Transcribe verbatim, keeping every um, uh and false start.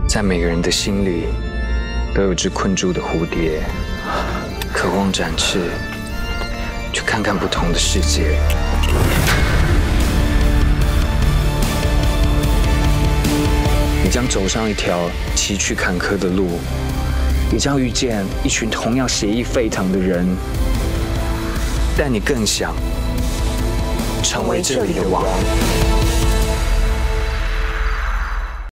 在每个人的心里，都有只困住的蝴蝶，渴望展翅，去看看不同的世界。你将走上一条崎岖坎坷的路，也将遇见一群同样血液沸腾的人，但你更想成为这里的王。